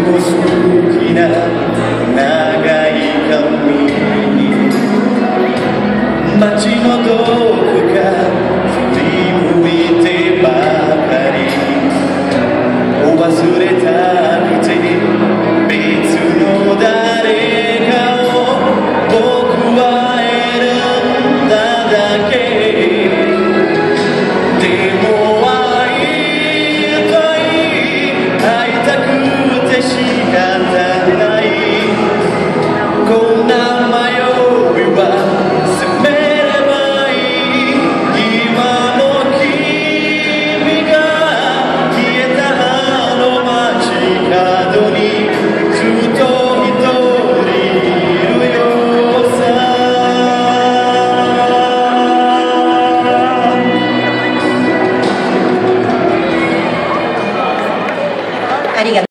も好きな長い髪に街のどこか振り向いてばかり忘れたくて別の誰かを僕は選んだだけでも会いたくて仕方ないこんな迷いは責めればいい今の君が消えたあの街角にずっと一人いるよさありがとう。